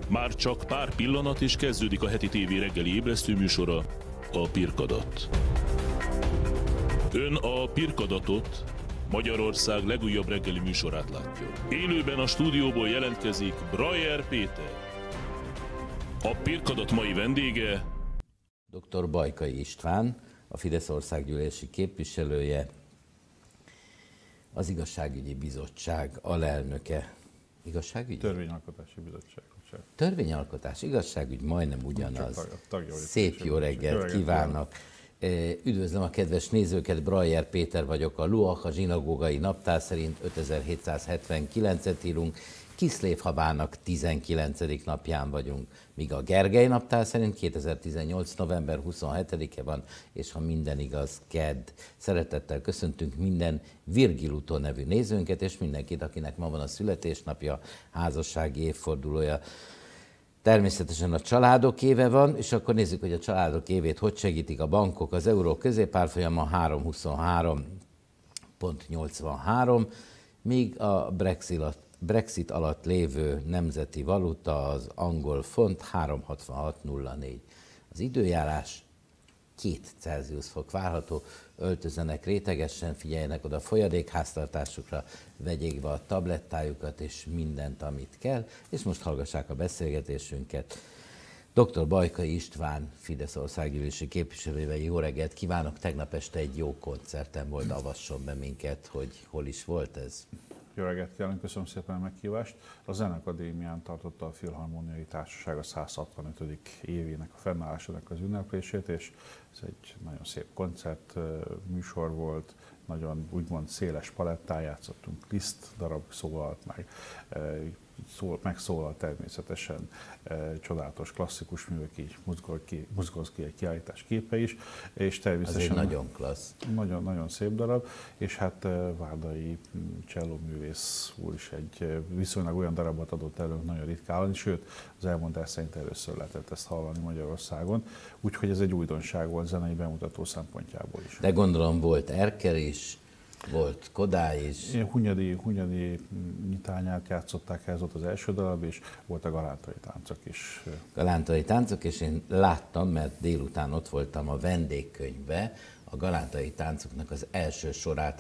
Már csak pár pillanat és kezdődik a heti tévé reggeli ébresztő műsora, a Pirkadat. Ön a Pirkadatot, Magyarország legújabb reggeli műsorát látja. Élőben a stúdióból jelentkezik Brayer Péter. A Pirkadat mai vendége Dr. Bajkai István, a Fidesz országgyűlési képviselője, az Igazságügyi Bizottság alelnöke. Igazságügyi? Törvényalkotási Bizottság. Törvényalkotás, igazságügy, majdnem ugyanaz. Szép jó reggelt kívánok! Üdvözlöm a kedves nézőket, Brayer Péter vagyok, a Luacha zsinagógai naptár szerint 5779-et írunk, Kiszlévhabának 19. napján vagyunk, míg a Gergely naptár szerint 2018. november 27-e van, és ha minden igaz, kedd. Szeretettel köszöntünk minden Virgil nevű nézőnket, és mindenkit, akinek ma van a születésnapja, házassági évfordulója. Természetesen a családok éve van, és akkor nézzük, hogy a családok évét hogy segítik a bankok. Az euró középárfolyama 3,23.83, míg a Brexit alatt lévő nemzeti valuta, az angol font 3,6604. Az időjárás 2 Celsius fok várható, öltözzenek rétegesen, figyeljenek oda a folyadékháztartásukra, vegyék be a tablettájukat és mindent, amit kell, és most hallgassák a beszélgetésünket. Dr. Bajkai István, Fidesz országgyűlési képviselővel jó reggelt kívánok! Tegnap este egy jó koncerten volt, avasson be minket, hogy hol is volt ez. Jó reggelt kívánok, köszönöm szépen a meghívást. A Zenekadémián tartotta a Filharmoniai Társaság a 165. évének a fennállásának az ünneplését, és ez egy nagyon szép koncert műsor volt, nagyon úgymond széles palettán játszottunk, Liszt darab szólalt meg, megszólalt természetesen csodálatos klasszikus művek, így Muzgorszky egy kiállítás képe is, és természetesen... Az egy nagyon klassz. Nagyon szép darab, és hát Várdai csellóművész úr is egy viszonylag olyan darabot adott elő, nagyon ritkán, sőt, az elmondás szerint először lehetett ezt hallani Magyarországon, úgyhogy ez egy újdonság volt zenei bemutató szempontjából is. De gondolom volt Erkel is, volt Kodály is. Hunyadi nyitányát játszották, ez volt az első darab, és volt a galántai táncok is. Galántai táncok, és én láttam, mert délután ott voltam a vendégkönyvbe, a galántai táncoknak az első sorát,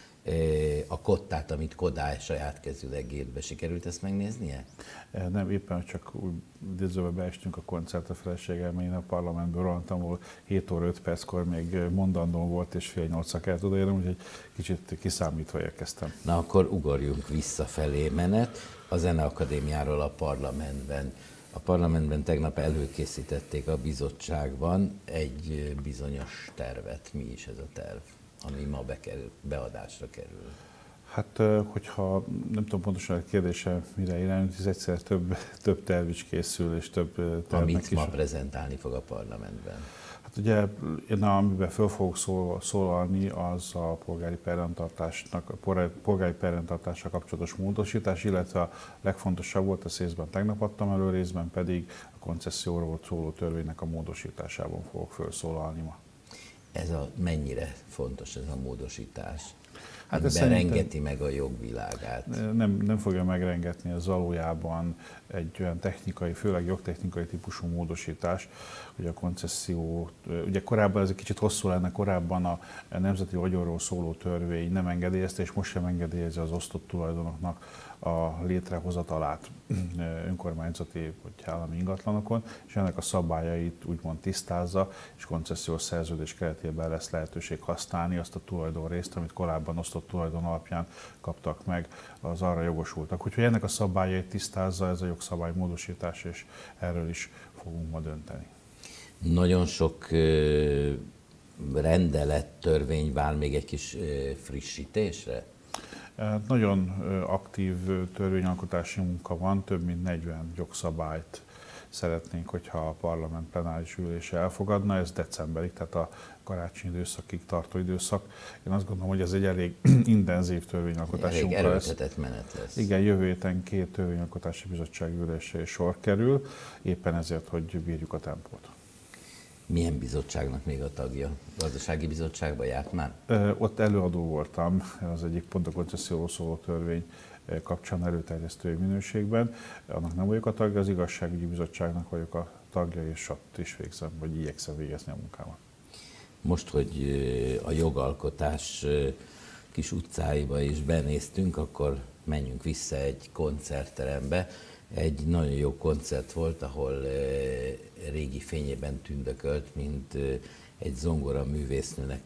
a kottát, amit Kodály saját kezűleg írt be. Sikerült ezt megnéznie? Nem, éppen csak úgy idézőbe beestünk a koncertre feleséggel, mert én a parlamentből rohantam, ahol 7 óra 5 perckor még mondandóm volt, és fél 8-ra kellett odaérnem, úgyhogy kicsit kiszámítva érkeztem. Na akkor ugorjunk visszafelé menet a Zeneakadémiáról a parlamentben. A parlamentben tegnap előkészítették a bizottságban egy bizonyos tervet. Mi is ez a terv, ami ma beadásra kerül? Hát, hogyha nem tudom pontosan a kérdése mire irányult, ez egyszer több terv is készül, és több tervnek amit is. ma prezentálni fog a parlamentben. Hát ugye, én amiben föl fogok szólalni, az a polgári perrendtartással kapcsolatos módosítás, illetve a legfontosabb volt, ezt részben tegnap adtam elő, részben pedig a koncesszióról szóló törvénynek a módosításában fogok felszólalni ma. Mennyire fontos ez a módosítás? Hát ez berengeti meg a jogvilágát? Nem fogja megrengetni, ez valójában egy olyan technikai, főleg jogtechnikai típusú módosítás, hogy a koncesszió, ugye korábban ez egy kicsit hosszú lenne, korábban a nemzeti vagyonról szóló törvény nem engedélyezte, és most sem engedélyezi az osztott tulajdonoknak a létrehozatalát önkormányzati vagy állami ingatlanokon, és ennek a szabályait úgymond tisztázza, és koncesziós szerződés keretében lesz lehetőség használni azt a tulajdonrészt, amit korábban osztott tulajdon alapján kaptak meg az arra jogosultak. Úgyhogy ennek a szabályait tisztázza ez a jogszabálymódosítás, és erről is fogunk ma dönteni. Nagyon sok rendelet, törvény vár még egy kis frissítésre? Nagyon aktív törvényalkotási munka van, több mint 40 jogszabályt szeretnénk, hogyha a parlament plenáris ülése elfogadna, ez decemberig, tehát a karácsonyi időszakig tartó időszak. Én azt gondolom, hogy ez egy elég intenzív törvényalkotási munka lesz. Erőltetett menet lesz. Igen, jövő héten 2 törvényalkotási bizottsági ülésre sor kerül, éppen ezért, hogy bírjuk a tempót. Milyen bizottságnak még a tagja? Gazdasági bizottságban járt már? Ott előadó voltam, az egyik pont a koncesszióról szóló törvény kapcsán előterjesztői minőségben. Annak nem vagyok a tagja, az igazságügyi bizottságnak vagyok a tagja, és ott is végzem, vagy igyekszem végezni a munkámat. Most, hogy a jogalkotás kis utcáiba is benéztünk, akkor menjünk vissza egy koncertterembe. Egy nagyon jó koncert volt, ahol régi fényében tündökölt, mint egy zongora művésznőnek,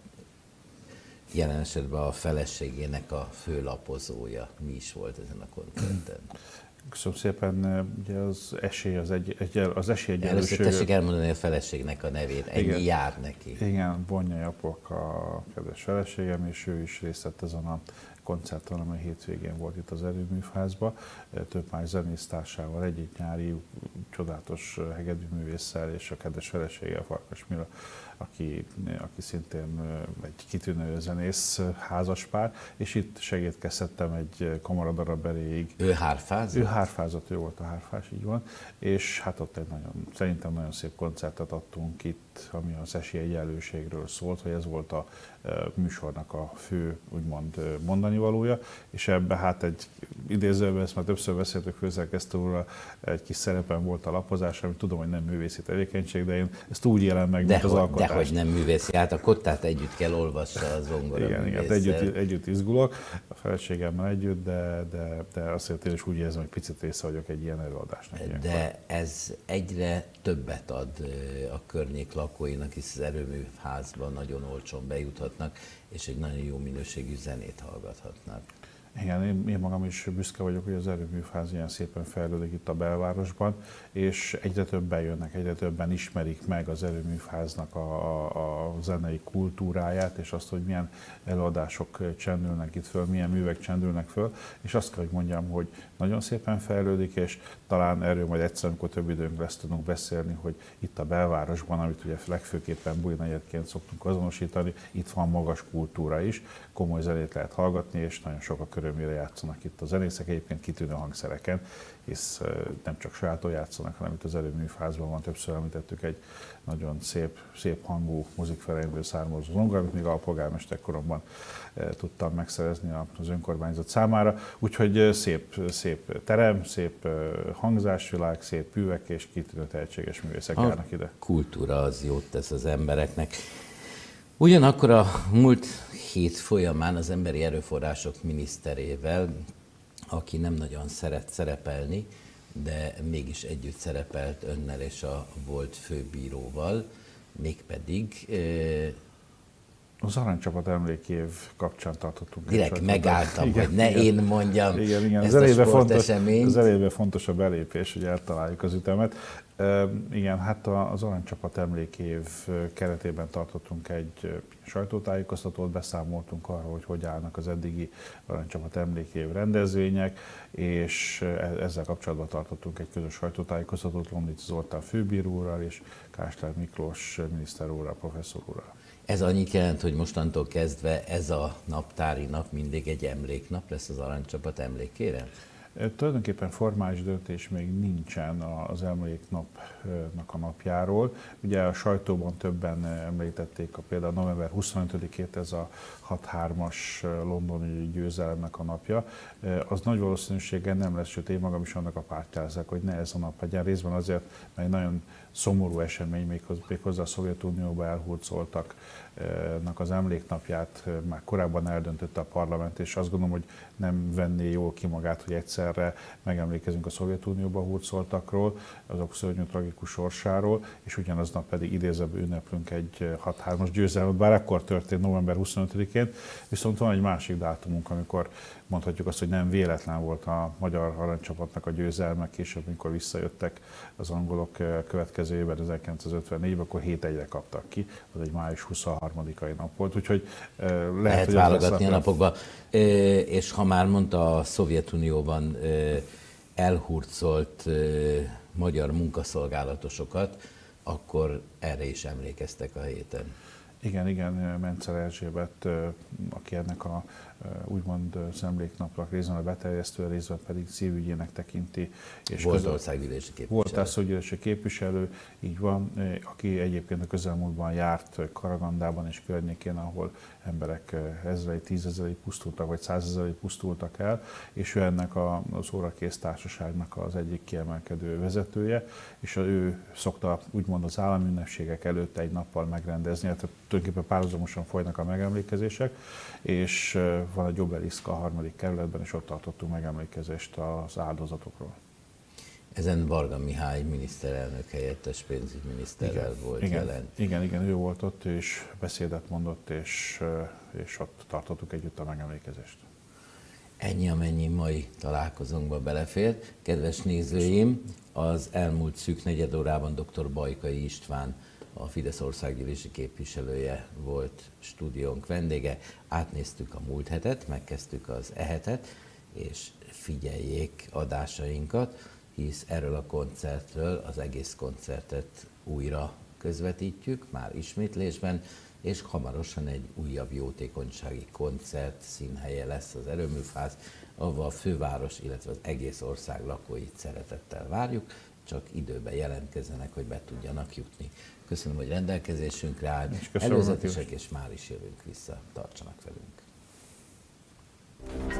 jelen esetben a feleségének a főlapozója. Mi is volt ezen a koncerten? Köszönöm szépen, ugye az esély, az esélyegyenlőség... Először tessék elmondani a feleségnek a nevét, ennyi jár neki. Igen, Bonyai Apok a kedves feleségem, és ő is részt vett ezen a koncerten, amely hétvégén volt itt az Erőművházban, több más zenésztársával, egy nyári csodálatos hegedűművésszel és a kedves felesége, Farkas Mira, aki szintén egy kitűnő zenész házaspár, és itt segítkezhettem egy kamaradarab erejéig. Ő hárfázott? Ő hárfázott, ő volt a hárfás, így van, és hát ott szerintem nagyon szép koncertet adtunk itt, ami az esélyegyenlőségről szólt, hogy ez volt a műsornak a fő, úgymond mondani valója, és ebben hát egy idézőben, ezt már többször beszéltük főszerkesztő úrral, egy kis szerepem volt a lapozás, amit tudom, hogy nem művészi tevékenység, de én ezt úgy élem meg, mint az alkotás. Dehogy nem művészi, hát a kottát együtt kell olvassa a zongora Igen, együtt izgulok, a feleségemmel együtt, de azért én is úgy érzem, hogy picit része vagyok egy ilyen előadásnak. De ez egyre többet ad a környék lakóinak, hisz az Erőműházban nagyon olcsón bejuthatnak, és egy nagyon jó minőségű zenét hallgathatnak. Igen, én magam is büszke vagyok, hogy az Erőműház ilyen szépen fejlődik itt a belvárosban, és egyre többen jönnek, egyre többen ismerik meg az Erőműháznak a zenei kultúráját, és azt, hogy milyen előadások csendülnek itt föl, milyen művek csendülnek föl, és azt kell, hogy mondjam, hogy nagyon szépen fejlődik, és talán erről majd egyszer, amikor több időnk lesz, tudunk beszélni, hogy itt a belvárosban, amit ugye legfőképpen bújnegyedként szoktunk azonosítani, itt van magas kultúra is, komoly zenét lehet hallgatni, és nagyon sokak örömére játszanak itt a zenészek, egyébként kitűnő hangszereken, hisz nem csak sajáton játszanak, hanem itt az Erőműházban van, többször említettük egy nagyon szép hangú Muzikvereinből származó zongora, amit még a polgármester koromban tudtam megszerezni az önkormányzat számára. Úgyhogy szép terem, szép hangzásvilág, szép művek és kitűnő tehetséges művészek járnak ide. A kultúra az jót tesz az embereknek. Ugyanakkor a múlt hét folyamán az Emberi Erőforrások miniszterével, aki nem nagyon szeret szerepelni, de mégis együtt szerepelt önnel és a volt főbíróval, mégpedig... Az Aranycsapat emlékév kapcsán tartottunk. Direkt megálltam, hogy ne én mondjam ezt a a sporteseményt. Az elejében fontos a belépés, hogy eltaláljuk az ütemet. Igen, hát az Aranycsapat emlékév keretében tartottunk egy sajtótájékoztatót, beszámoltunk arról, hogy állnak az eddigi Aranycsapat emlékév rendezvények, és ezzel kapcsolatban tartottunk egy közös sajtótájékoztatót Lomnici Zoltán főbíró úrral és Kásler Miklós miniszter úrral, professzor úrral. Ez annyit jelent, hogy mostantól kezdve ez a naptári nap mindig egy emléknap lesz az Aranycsapat emlékére? Tulajdonképpen formális döntés még nincsen az emléknapnak a napjáról. Ugye a sajtóban többen említették például november 25-ét, ez a 6-3-as londoni győzelemnek a napja. Az nagy valószínűséggel nem lesz, sőt én magam is annak a pártján leszek, hogy ne ez a nap legyen. Részben azért, mert egy nagyon szomorú esemény, méghozzá a Szovjetunióba elhurcoltak az emléknapját már korábban eldöntötte a parlament, és azt gondolom, hogy nem venné jól ki magát, hogy egyszerre megemlékezünk a Szovjetunióba hurcoltakról, azok szörnyű tragikus sorsáról, és ugyanaznap pedig idézőben ünneplünk egy 6-3-as győzelmet, bár ekkor történt november 25-én, viszont van egy másik dátumunk, amikor mondhatjuk azt, hogy nem véletlen volt a magyar aranycsapatnak a győzelme, később, amikor visszajöttek az angolok következő évben, 1954-ben, akkor 7-1-re kaptak ki, az egy május 23-ai nap volt, úgyhogy lehet hogy válogatni a napokba. És ha már mondta a Szovjetunióban elhurcolt magyar munkaszolgálatosokat, akkor erre is emlékeztek a héten. Igen, Mencer Erzsébet, aki ennek a úgymond emléknapnak, részben a beterjesztő, részben pedig szívügyének tekinti. És volt országgyűlési képviselő. Volt országgyűlési képviselő, így van, aki egyébként a közelmúltban járt Karagandában és környékén, ahol emberek ezrei, tízezrei pusztultak, vagy százezrei pusztultak el, és ő ennek az órakész társaságnak az egyik kiemelkedő vezetője, és ő szokta úgymond az állami ünnepségek előtt egy nappal megrendezni, tehát tulajdonképpen párhuzamosan folynak a megemlékezések, és van egy obeliszka a 3. kerületben, és ott tartottunk megemlékezést az áldozatokról. Ezen Varga Mihály miniszterelnök helyettes pénzügyminiszterrel volt jelen. Igen, ő volt ott, és beszédet mondott, és ott tartottuk együtt a megemlékezést. Ennyi, amennyi mai találkozónkba belefér. Kedves nézőim, az elmúlt szűk negyed órában dr. Bajkai István, a Fidesz országgyűlési képviselője volt stúdiónk vendége. Átnéztük a múlt hetet, megkezdtük az hetet, és figyeljék adásainkat, hisz erről a koncertről az egész koncertet újra közvetítjük, már ismétlésben, és hamarosan egy újabb jótékonysági koncert színhelye lesz az Erőműfáz, ahol a főváros, illetve az egész ország lakóit szeretettel várjuk, csak időben jelentkezzenek, hogy be tudjanak jutni. Köszönöm, hogy rendelkezésünkre állt. Előzetesek, és már is jövünk vissza. Tartsanak velünk!